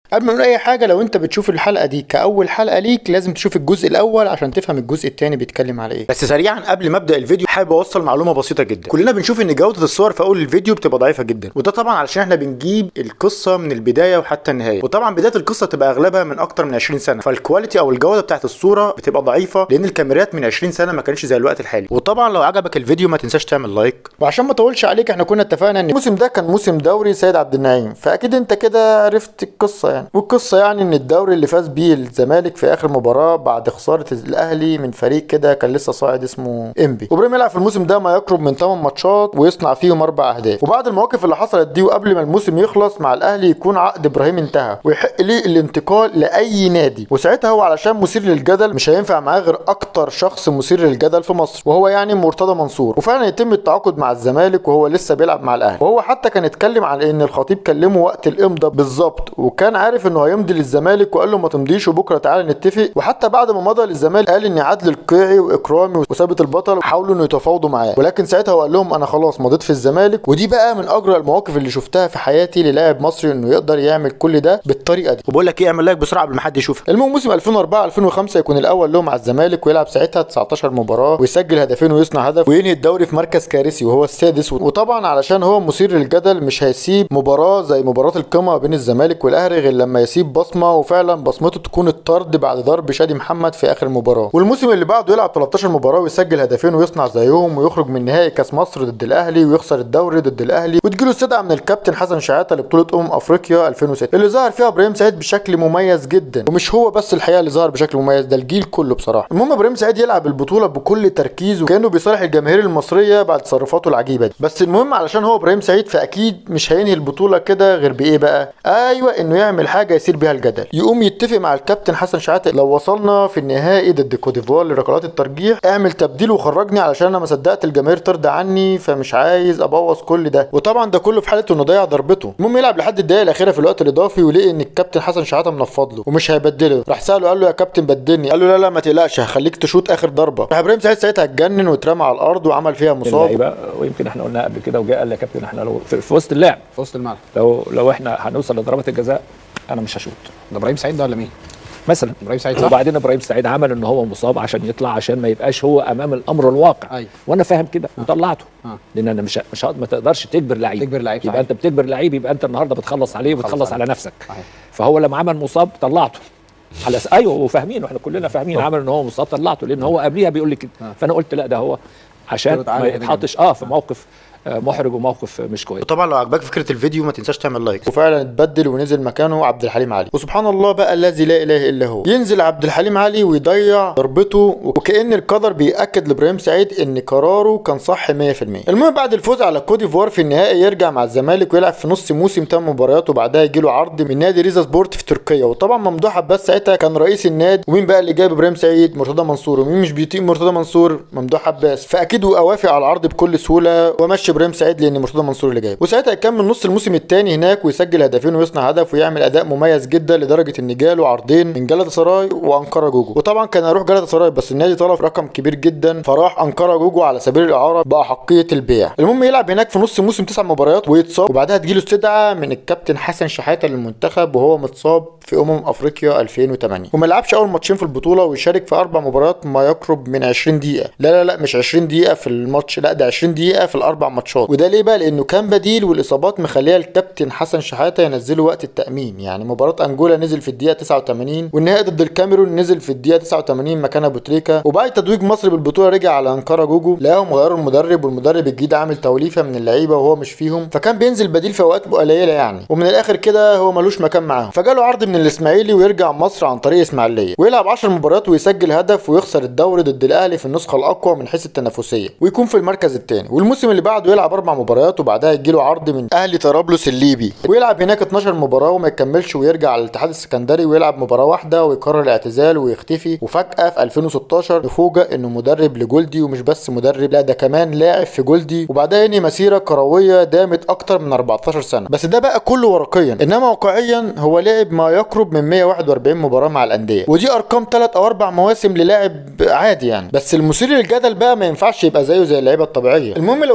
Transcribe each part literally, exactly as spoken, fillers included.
قبل ما نقول اي حاجه، لو انت بتشوف الحلقه دي كاول حلقه ليك لازم تشوف الجزء الاول عشان تفهم الجزء الثاني بيتكلم على ايه. بس سريعا قبل ما ابدا الفيديو حابب اوصل معلومه بسيطه جدا. كلنا بنشوف ان جوده الصور في اول الفيديو بتبقى ضعيفه جدا، وده طبعا علشان احنا بنجيب القصه من البدايه وحتى النهايه، وطبعا بدايه القصه تبقى اغلبها من اكتر من عشرين سنه، فالكواليتي او الجوده بتاعت الصوره بتبقى ضعيفه لان الكاميرات من عشرين سنه ما كانتش زي الوقت الحالي. وطبعا لو عجبك الفيديو ما تنساش تعمل لايك. وعشان ما اطولش عليك، احنا كنا اتفقنا ان الموسم ده كان موسم دوري سيد عبد النعيم، فاكيد انت كده عرفت القصه يعني. والقصه يعني ان الدوري اللي فاز بيه الزمالك في اخر مباراه بعد خساره الاهلي من فريق كده كان لسه صاعد اسمه انبي. وابراهيم يلعب في الموسم ده ما يقرب من ثمان ماتشات ويصنع فيهم اربع اهداف. وبعد المواقف اللي حصلت دي وقبل ما الموسم يخلص مع الاهلي يكون عقد ابراهيم انتهى ويحق ليه الانتقال لاي نادي، وساعتها هو علشان مثير للجدل مش هينفع معاه غير اكتر شخص مثير للجدل في مصر، وهو يعني مرتضى منصور. وفعلا يتم التعاقد مع الزمالك وهو لسه بيلعب مع الاهلي. وهو حتى كان اتكلم عن ان الخطيب كلمه وقت الامضاء بالظبط، وكان عارف انه هيمضي للزمالك وقال له ما تمضيش وبكره تعالى نتفق. وحتى بعد ما مضى للزمالك قال ان عدل القيعي واكرامي وثابت البطل حاولوا انه يتفاوضوا معاه، ولكن ساعتها هو قال لهم انا خلاص مضيت في الزمالك. ودي بقى من اجرى المواقف اللي شفتها في حياتي للاعب مصري انه يقدر يعمل كل ده بالطريقه دي. وبقول لك ايه، اعمل لايك بسرعه قبل ما حد يشوفك. المهم موسم ألفين وأربعة ألفين وخمسة يكون الاول له مع الزمالك ويلعب ساعتها تسعتاشر مباراه ويسجل هدفين ويصنع هدف وينهي الدوري في مركز كارثي وهو السادس. وطبعا علشان هو مثير للجدل مش هيسيب مباراه زي مباراه القمه بين الزمالك والاهلي غير لما يسيب بصمه، وفعلا بصمته تكون الطرد بعد ضرب شادي محمد في اخر مباراه. والموسم اللي بعده يلعب تلتاشر مباراه ويسجل هدفين ويصنع زيهم ويخرج من نهائي كاس مصر ضد الاهلي ويخسر الدوري ضد الاهلي، وتجيله استدعاء من الكابتن حسن شحاته لبطوله امم افريقيا ألفين وستة اللي ظهر فيها ابراهيم سعيد بشكل مميز جدا. ومش هو بس الحقيقه اللي ظهر بشكل مميز، ده الجيل كله بصراحه. المهم ابراهيم سعيد يلعب البطوله بكل تركيز وكانه بيصالح الجماهير المصريه بعد تصرفاته العجيبه دي. بس المهم علشان هو ابراهيم سعيد فاكيد مش هينهي البطوله كده غير بايه بقى؟ ايوه، انه يعمل حاجه يثير بيها الجدل، يقوم يتفق مع الكابتن حسن شحاته لو وصلنا في النهائي ضد كوتيفوار لركلات الترجيح اعمل تبديل وخرجني علشان انا ما صدقت الجماهير ترضى عني، فمش عايز ابوظ كل ده. وطبعا ده كله في حاله انه ضيع ضربته. المهم يلعب لحد الدقيقه الاخيره في الوقت الاضافي ولقي ان الكابتن حسن شحاته منفض له ومش هيبدله. راح ساله قال له يا كابتن بدلني، قال له لا لا ما تقلقش هخليك تشوط اخر ضربه. راح ابراهيم سعيد ساعتها اتجنن واترمى على الارض وعمل فيها مصاب. ويمكن احنا قلنا قبل كده وجاء قال لي يا كابتن احنا لو في, في وسط اللعب في وسط الملعب لو لو احنا هنوصل لضربات الجزاء انا مش هشوط. ده ابراهيم سعيد ده ولا مين؟ مثلا ابراهيم سعيد. وبعدين ابراهيم سعيد عمل ان هو مصاب عشان يطلع عشان ما يبقاش هو امام الامر الواقع. أيوة. وانا فاهم كده آه. وطلعته آه. لان انا مش مش ما تقدرش تجبر لعيب تجبر لعيب يبقى انت بتجبر لعيب يبقى انت النهارده بتخلص عليه وبتخلص على نفسك. أيوة. فهو لما عمل مصاب طلعته على س... ايوه وفاهمين واحنا كلنا فاهمين عمل ان هو مصاب طلعته لان هو قبليها بيقول لي كده. آه. فانا قلت لا ده هو عشان ما يتحطش اه في موقف محرج وموقف مش كويس. وطبعا لو عجبك فكره الفيديو ما تنساش تعمل لايك. وفعلا اتبدل ونزل مكانه عبد الحليم علي. وسبحان الله بقى الذي لا اله الا هو، ينزل عبد الحليم علي ويضيع ضربته وكأن القدر بيأكد لابراهيم سعيد ان قراره كان صح مية في المية. المهم بعد الفوز على كوت ديفوار في النهائي يرجع مع الزمالك ويلعب في نص موسم ثمان مباريات وبعدها يجي له عرض من نادي ريزا سبورت في تركيا. وطبعا ممدوح عباس ساعتها كان رئيس النادي. ومين بقى اللي جاب ابراهيم سعيد؟ مرتضى منصور. ومين مش بيطيق مرتضى منصور؟ ممدوح عباس. فاكيد اوافق على العرض بكل سهوله وامشي ابراهيم سعيد لان مرتضى منصور اللي جاي. وساعتها يكمل نص الموسم الثاني هناك ويسجل هدفين ويصنع هدف ويعمل اداء مميز جدا لدرجه ان جاله عرضين من جلطة سراي وانقره جوجو. وطبعا كان هيروح جلطة سراي بس النادي طلب رقم كبير جدا فراح انقره جوجو على سبيل الاعاره باحقيه البيع. المهم يلعب هناك في نص موسم تسع مباريات ويتصاب وبعدها تجيله استدعاء من الكابتن حسن شحاته للمنتخب وهو متصاب في امم افريقيا ألفين وثمانية وما لعبش اول ماتشين في البطوله ويشارك في اربع مباريات ما يقرب من عشرين دقيقه. لا لا لا مش عشرين دقيقه في الماتش، لا ده عشرين دقيقه في الاربع ماتشات. وده ليه بقى؟ لانه كان بديل والاصابات مخليه الكابتن حسن شحاته ينزله وقت التامين. يعني مباراه انجولا نزل في الدقيقه تسعة وثمانين والنهائي ضد الكاميرون نزل في الدقيقه تسعة وثمانين مكان ابو تريكه. وبعد تتويج مصر بالبطوله رجع على انقره جوجو لقاهم غيروا المدرب والمدرب الجديد عامل توليفه من اللعيبه وهو مش فيهم فكان بينزل بديل في اوقات قليله يعني. ومن الاخر كده هو ملوش مكان معاهم فجاله عرض من الاسماعيلي ويرجع مصر عن طريق اسماعيليه ويلعب عشر مباريات ويسجل هدف ويخسر الدوري ضد الاهلي في النسخه الاقوى من حيث التنافسيه ويكون في المركز الثاني. والموسم اللي بعده يلعب اربع مباريات وبعدها يجيله عرض من اهلي طرابلس الليبي ويلعب هناك اتناشر مباراه وما يكملش ويرجع على الاتحاد السكندري ويلعب مباراه واحده ويقرر الاعتزال ويختفي. وفجاه في ألفين وستاشر نفوجئ انه مدرب لجولدي ومش بس مدرب لا ده كمان لاعب في جولدي وبعدها ينهي مسيره كرويه دامت اكتر من أربعتاشر سنه. بس ده بقى كله ورقيا، انما واقعيا هو لعب ما يقرب من مية وواحد واربعين مباراه مع الانديه ودي ارقام ثلاث او اربع مواسم للاعب عادي يعني. بس المثير للجدل بقى ما ينفعش يبقى زيه زي اللعيبه الطبيعيه. المهم لو اتكلمنا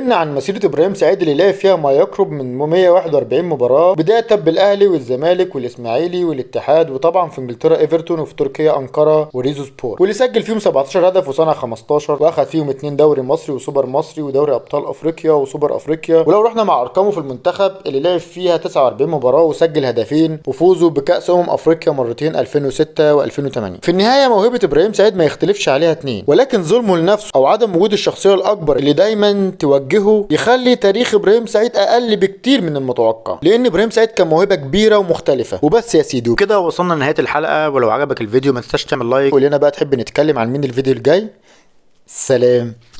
اتكلمنا عن مسيره ابراهيم سعيد اللي لعب فيها ما يقرب من مية وواحد واربعين مباراه، بدايه بالاهلي والزمالك والاسماعيلي والاتحاد، وطبعا في انجلترا ايفرتون، وفي تركيا انقره وريزو سبور، واللي سجل فيهم سبعتاشر هدف وصنع خمستاشر، واخد فيهم اتنين دوري مصري وسوبر مصري ودوري ابطال افريقيا وسوبر افريقيا. ولو رحنا مع ارقامه في المنتخب اللي لعب فيها تسعة واربعين مباراه وسجل هدفين، وفوزه بكاس امم افريقيا مرتين ألفين وستة وألفين وتمانية. في النهايه موهبه ابراهيم سعيد ما يختلفش عليها اتنين، ولكن ظلمه لنفسه او عدم وجود الشخصيه الاكبر اللي دايما توجهه يخلي تاريخ ابراهيم سعيد اقل بكتير من المتوقع، لان ابراهيم سعيد كان موهبه كبيره ومختلفه. وبس يا سيدي، وكده وصلنا لنهايه الحلقه. ولو عجبك الفيديو ما تنساش تعمل لايك، وقول لنا بقى تحب نتكلم عن مين الفيديو الجاي. سلام.